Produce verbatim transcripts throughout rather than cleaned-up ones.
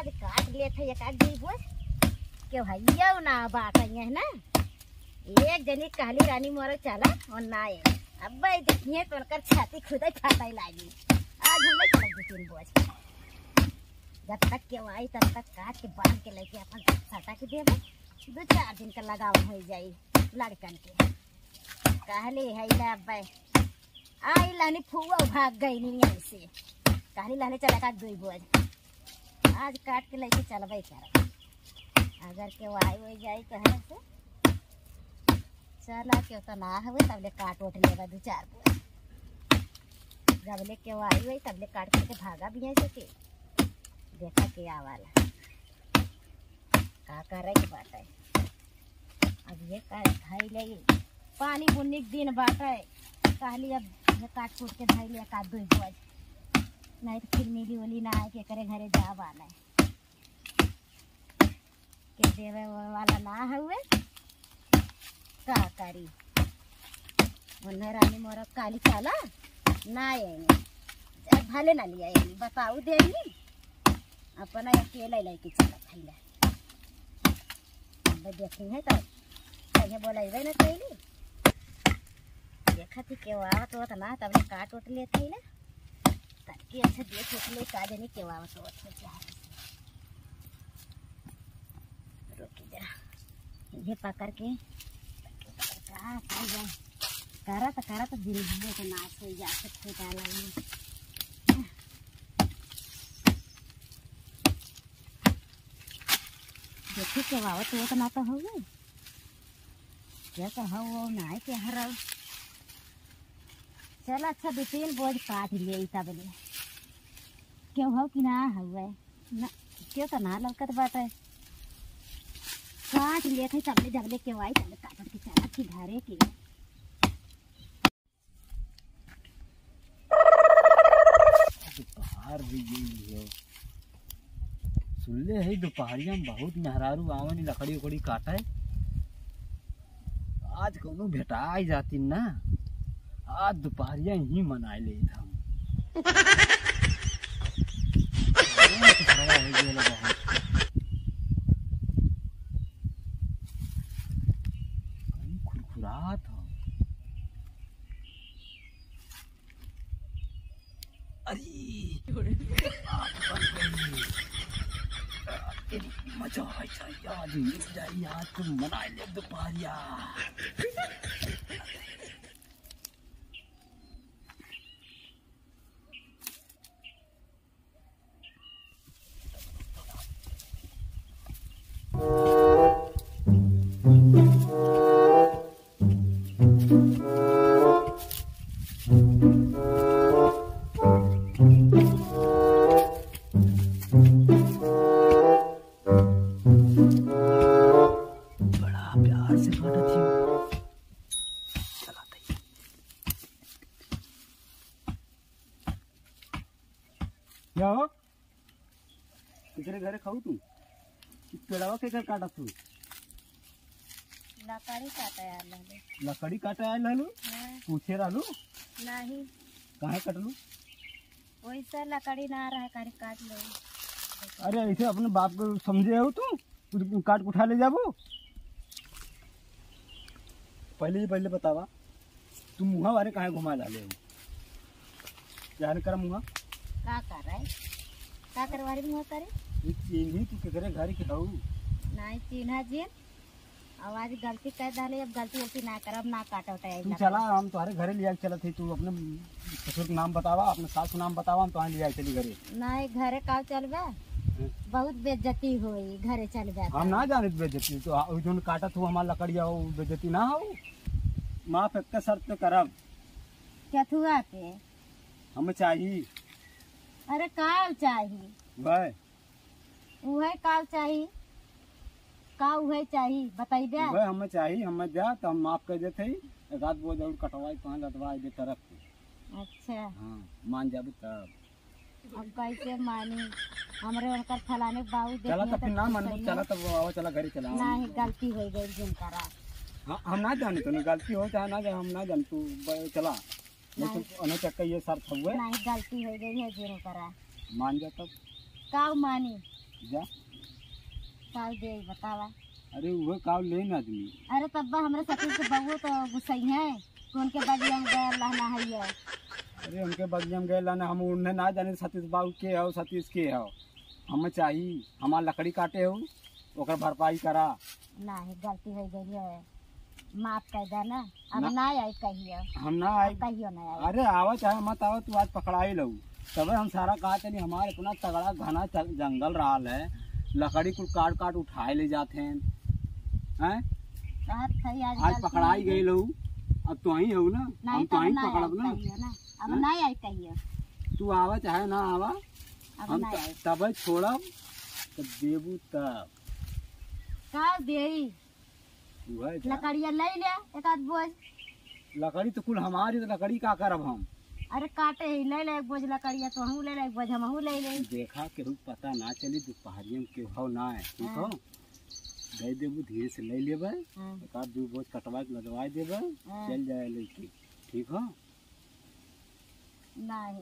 काट ले थे एक आध दी बोझ के भैया ना बात है ना एक जनी कहली रानी मोर चला और ना है अब भाई देखिए तो कर छाती खुद ही फाटाई लागी आज हम नहीं चल तीन बोझ जब तक के आई तब तक काट के बांध के लेके अपन सटा के देबे दो चार दिन का लगाव हो जाई लड़कन के कहली है ना भाई आई लानी फुआ भाग गई नहीं ऐसे कहली लाने चला का दो बोझ आज काट के लेके चलबे कर अगर के वाई हो जाए कहे से चला के तो ना हुए तब ले काट उठ लेगा दो चार बोझ जब ले के वाई हुई तब ले काट के भागा भी ऐसे के देखा के आवाला का करे के बात है अब ये खाई ले पानी बुन्नी के दिन बात है कहली अब ये काट कूट के भाई ले का दो बोझ नहीं तो फिर मिली ओली ना आए के करे घरे जा बाना के देवे वाला ना हुए का करी उन्हें रानी मोर काली चाला ना आएंगे भले ना लिया बताऊ देंगी अपना अकेले लेके चला खैला देखेंगे तो कहीं बोलेबे ना कैली देखा थी क्यों आवत होता ना तब काट उठ लेते ना ताकि अच्छा देख उठ ले का जानी क्यों आवत होता रोकी जरा ये पकड़ के कहा करा तो करा तो दिन भर तो नाच हो जाते थे डाला देखी के वावत वो तो ना तो हो गए क्या कहो वो ना के हरा चल अच्छा दो तीन बोझ काट लिए तब ले क्यों हो कि ना हुए ना क्यों तो ना लौकत बात है काट लिए थे तब ले जब ले क्यों आई तब काट के चला थी घरे की दोपहर भी यही है सुनले है दोपहरिया में बहुत मेहरारू आवन लकड़ी उकड़ी काटे आज कोनो भेटा जाती ना आज दोपहरिया ही मनाए ले हम खुरखुरात हो अरे मजा आज मिल जाए आज तुम मनाए ले दोपहरिया क्या हो कितने घरे खाऊ तू पेड़ावा के घर काटा तू लकड़ी काटे आलू लकड़ी काटे आए ललू पूछे रहलू नहीं कहाँ कटलू वैसा लकड़ी ना रहा करे काट लो अरे ऐसे अपने बाप को समझे हो तू काट उठा ले जाबो पहले ही पहले बतावा तू मुहा वाले कहाँ घुमा डाले हो क्या कर मुहा का कर रहा है का करवारी मुहा करे चिन्ही तू केकरे घर के हऊ नहीं चिन्हा जी आवाज गलती कर डाले अब गलती गलती ना कर अब ना काटा उठा तू चला हम तुम्हारे घरे लिया चला थी तू अपने ससुर का नाम बतावा अपने सास का नाम बतावा हम तुम्हारे लिया चली घरे नहीं घरे का चलबे बहुत बेइज्जती होई घरे चलबे हम ना जाने बेइज्जती तो जोन काटा तू हमार लकड़िया हो बेइज्जती ना हो माफ एक शर्त पे करब क्या थुआ के हमें चाहिए अरे काल चाहिए भाई उहे काल चाहिए का उहे चाहिए बताइबे भाई हमें चाहिए हमें जा तो हम माफ कर देते एक आध बोझ और कटवाई पाँच अटवाई दे तरफ अच्छा हाँ मान जाबे तब अब कैसे मानी हमरे उनकर फलाने बाबू चला तब फिर ना मन चला तब आओ चला घरे चला नहीं गलती हो गई जिन करा हाँ हम ना जाने तो नहीं गलती हो चाहे ना जाए हम ना जान तू चला नहीं तो अने चक्का ये शर्त हुए नहीं गलती हो गई है जिन करा मान जा तब का मानी जा काल दे बतावा। अरे वो काव ले ना आदमी। अरे तब्बा हमरे सतीश के बबू तो गुस्सई है तो उनके बगिया में गया लहना है। अरे उनके बगिया में गए लाना हम उन्हें ना जाने सतीश बाबू के हो सतीश के हो। हमें चाहिए हमार लकड़ी काटे हो ओकर भरपाई करा। नहीं गलती हो गई है माफ कर देना अब ना, ना आई कहियो हम ना आए कहियो ना आई। अरे आवा चाहे मत आवा तू आज पकड़ाई लू तब हम सारा कहा चली हमारे इतना तगड़ा घना जंगल रहा है लकड़ी को काट काट उठाए ले जाते हैं हैं बात सही आज आज पकड़ाई गई लू अब तो ही हो ना हम तो ही पकड़ब ना ना अब ना आई कहियो तू आवा चाहे ना आवा अब हम ना आई तब छोड़ब तो देबू तब का देई वह जा। लकड़िया ले ले एक आध बोझ। लकड़ी तो कुल हमारी तो लकड़ी का करब हम। अरे काटे ही ले ले एक बोझ लकड़िया तो हम ले ले एक बोझ हम ले ले। देखा केहू पता ना चली दोपहरिया में केहू ना है ठीक हो दे देबू धीरे से ले लेबै एक आध दू बोझ कटवा के लदवा देबै चल जाए लेके ठीक हो। नहीं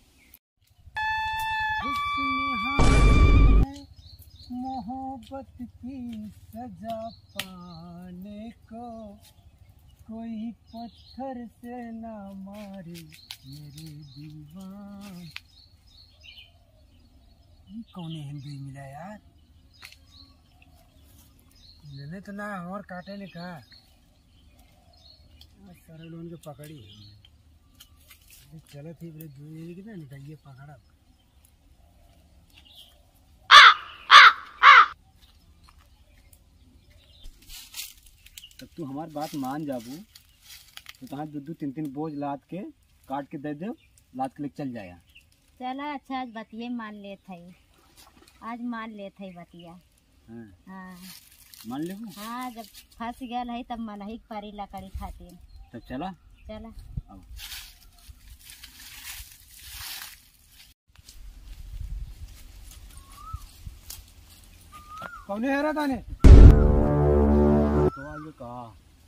मोहब्बत की सजा पाने को कोई पत्थर से ना मारे मेरे दीवान। ये कौन हिंदी मिला यार मैंने तो ना और काटे ने कहा सारे लोगों के पकड़ी चलो थी बोले दूर कितना निकालिए पकड़ा। तब तू हमारी बात मान जाबू तो तहाँ दो दो तीन तीन बोझ लाद के काट के दे दे लाद के लेके चल जाएगा। चला अच्छा आज बतिये मान ले थे आज मान ले थे बतिया। हाँ हाँ मान ले हाँ जब फंस गया है तब मन ही परी लकड़ी खातिर तब चला चला अब कौने है रे ताने तो आगे कहा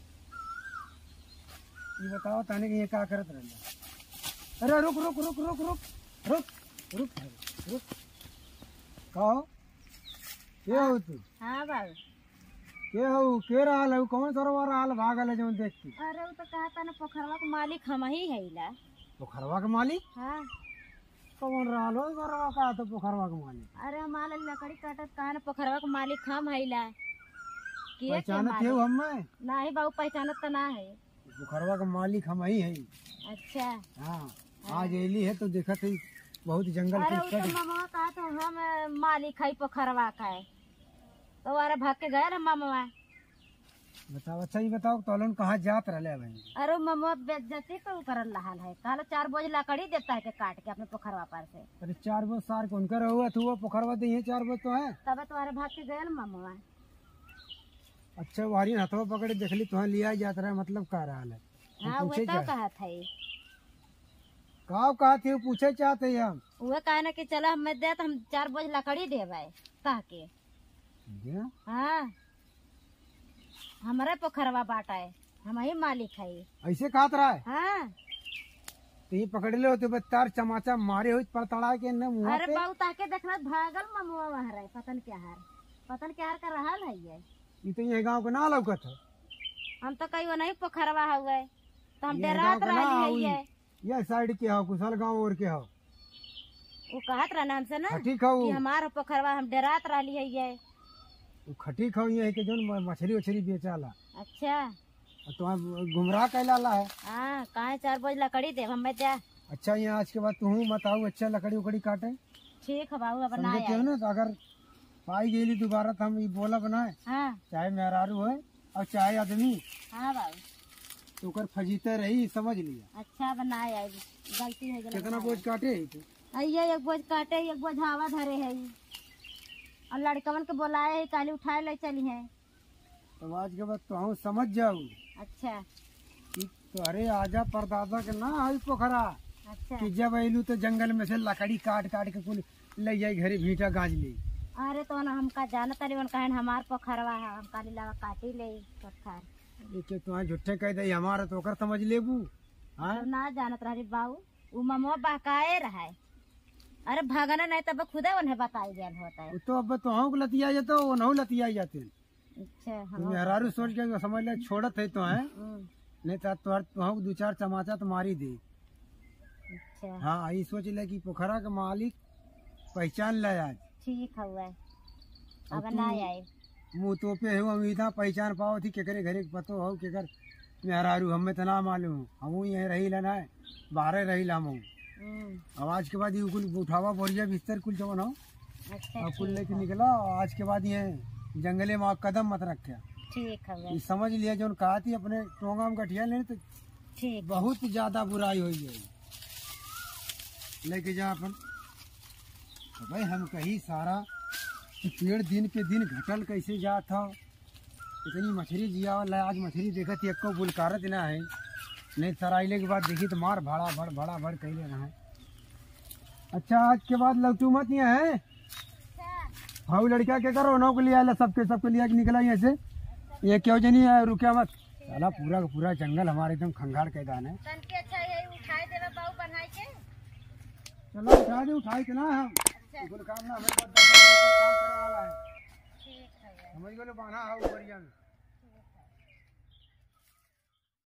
ये बताओ ताने कि ये क्या करत रहे। अरे रुक रुक रुक रुक रुक रुक रुक रुक कहो के हो तू। हाँ बाबू के हो के रहल है कौन सरोवर रहल भागल है जो देख के। अरे वो तो कहा था ना पोखरवा के मालिक हम ही है ला। पोखरवा के मालिक हाँ कौन रहल हो सरोवर का तो पोखरवा के मालिक। अरे हमारा लकड़ी काटत कहा ना पोखरवा के मालिक हम है ला। पहचानत है हम मैं नहीं बाबू पहचानत तो ना है पोखरवा का मालिक हम ही है। अच्छा हाँ आज एली है तो देखा थी बहुत जंगल अरे के उसका मामा कहा तो हम मालिक है पोखरवा का है तो अरे भाग के गए ना मामा। बताओ अच्छा ये बताओ तोलन कहाँ जात रहे भाई। अरे मामा बेइज्जती तो करल रहा है कहा चार बोझ लकड़ी देता है के काट के अपने पोखरवा पर से। अरे चार बोझ सार कौन कर हुआ तू वो पोखरवा दे ये चार बोझ तो है तब तुम्हारे भाग के गए मामा। अच्छा वारी हथवा पकड़े देख ली तुहा लिया जात रहा मतलब का रहा है। हाँ वो तो कहा था का कहा थे पूछे चाहते हम वो कहा ना कि चलो हम दे तो हम चार बोझ लकड़ी देवे कह के। हाँ हमारे पोखरवा बाटा है हम ही मालिक है ऐसे कहत रहा है। हाँ तो ये पकड़ ले होते बत्तार चमाचा मारे हो पड़तड़ा के न मुंह अरे पे। बाबू ताके देखना भागल ममुआ वहाँ रहे पतन क्या हार पतन क्या हार कर रहा है ये ये तो ये गांव को ना लौकत है। हम तो कहीं वो नहीं पोखरवा हुए तो हम ये डरात गाँव का ना रही है हुई। ये साइड के हो कुशल गांव और के हो वो कहत रहा हमसे ना खटी खाऊ कि हमारा पोखरवा हम डरात रही है ये। वो खटी खाऊ ये के जोन मछली उछली बेचाला अच्छा और तो गुमराह कैलाला है। हाँ कहा चार बोझ लकड़ी दे हम जा। अच्छा ये आज के बाद तू बताऊ अच्छा लकड़ी उकड़ी काटे ठीक है बाबू अब ना समझे क्यों ना तो अगर पाई गेली दोबारा तो हम ये बोला बनाए हाँ चाहे मेहरारू है और चाहे आदमी हाँ बाबू तो कर फजीते रही समझ लिया। अच्छा बनाए आई गलती हो गई। कितना बोझ काटे है तू आइए एक बोझ काटे एक बोझ हवा धरे है और लड़कवन के बोलाए है काली उठाए ले चली है। तो आज के बाद तो हम समझ जाऊ अच्छा कि तो अरे आजा परदादा के ना आई पोखरा अच्छा कि जब अलू तो जंगल में से लकड़ी काट काट के कुल ले जाए घरे भीटा गाज ले। अरे तो ना हमका जाना तरी कहे हमार पोखरवा है हम काली लावा काटी ले पत्थर देखिए तुम्हारे झुट्ठे कह दे हमारा तो कर समझ लेबू। हाँ तो ना जानत रही बाबू वो ममो बहकाए रहा अरे भागना नहीं तब खुदा उन्हें बताई गया होता है। तो अब तो हम लतिया जाते हो नहु लतिया जाते। अच्छा तुम हरारू सोच के समझ ले छोड़त है तो है नहीं तो तोहर तुहू दो चार चमाचा तो मारी दे। अच्छा हाँ ये सोच ले कि पोखरा के मालिक पहचान ले आज। ठीक हुआ अब ना आए मुँह तो पे हो हम इतना पहचान पाओ थी केकरे घरे पतो हो केकर मेहरारू हमें तो ना मालूम हम यहीं रही लेना है बाहर रही ला हम अब आज के बाद ये कुल उठावा बोरिया बिस्तर कुल जवन हो अच्छा और कुल लेके निकला और आज के बाद ये जंगले में कदम मत रखे। ठीक है ये समझ लिया जो कहा थी अपने टोंगा में गठिया लेने तो ठीक बहुत ज्यादा बुराई हुई है लेके जा अपन तो भाई हम कहीं सारा कि पेड़ दिन पे दिन घटल कैसे जात हो इतनी मछली जिया वाला आज मछली देखा थी एक बुलकारत ना है नहीं सराइले के बाद देखी तो मार भाड़ा भड़ भाड़ा भड़ कैले रहा है। अच्छा आज के बाद लौटू मत ये है भाऊ लड़का के करो नौ के लिए आला सबके सबके लिए निकला यहाँ से ये क्यों जनी है रुकिया मत साला पूरा का पूरा जंगल हमारे एकदम खंगार के दान है। अच्छा ये उठाए देवे बाऊ बनाई के चलो उठा दे उठाई के ना हम कुल काम ना हमें बहुत काम करे वाला है। ठीक है समझ गए बाना है बढ़िया में।